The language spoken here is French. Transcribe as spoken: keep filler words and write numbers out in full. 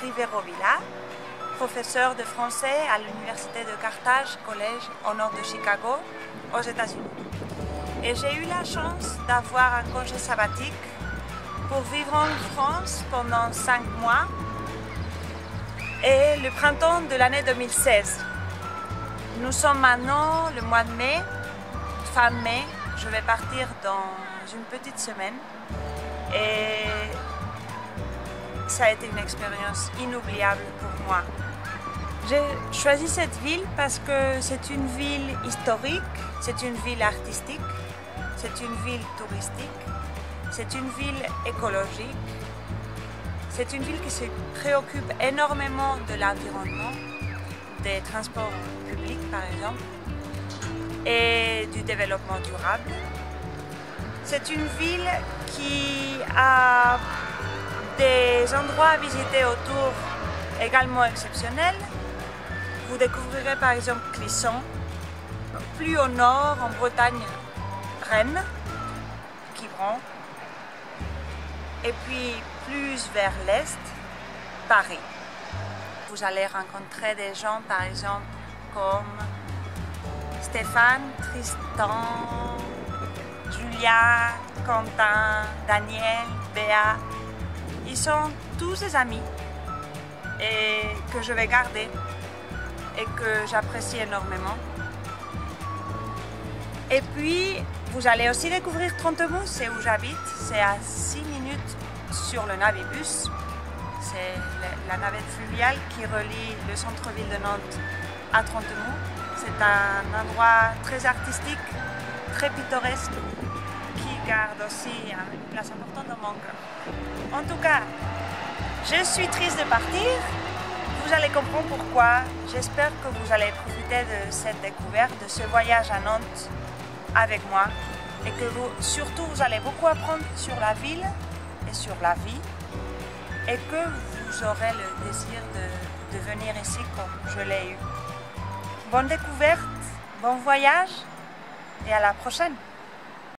Rivero Villa, professeur de français à l'université de Carthage, collège au nord de Chicago, aux États-Unis. Et j'ai eu la chance d'avoir un congé sabbatique pour vivre en France pendant cinq mois et le printemps de l'année deux mille seize. Nous sommes maintenant le mois de mai, fin mai, je vais partir dans une petite semaine et ça a été une expérience inoubliable pour moi. J'ai choisi cette ville parce que c'est une ville historique, c'est une ville artistique, c'est une ville touristique, c'est une ville écologique, c'est une ville qui se préoccupe énormément de l'environnement, des transports publics par exemple, et du développement durable. C'est une ville qui a des endroits à visiter autour également exceptionnels. Vous découvrirez par exemple Clisson, plus au nord en Bretagne, Rennes, Quiberon, et puis plus vers l'est, Paris. Vous allez rencontrer des gens par exemple comme Stéphane, Tristan, Julien, Quentin, Daniel, Béa. Ils sont tous des amis et que je vais garder et que j'apprécie énormément. Et puis, vous allez aussi découvrir Trentemoux, c'est où j'habite. C'est à six minutes sur le navibus. C'est la navette fluviale qui relie le centre-ville de Nantes à Trentemoux. C'est un endroit très artistique, très pittoresque, qui garde aussi une place importante dans mon cœur. En tout cas, je suis triste de partir. Vous allez comprendre pourquoi. J'espère que vous allez profiter de cette découverte, de ce voyage à Nantes avec moi et que vous, surtout vous allez beaucoup apprendre sur la ville et sur la vie et que vous aurez le désir de, de venir ici comme je l'ai eu. Bonne découverte, bon voyage et à la prochaine!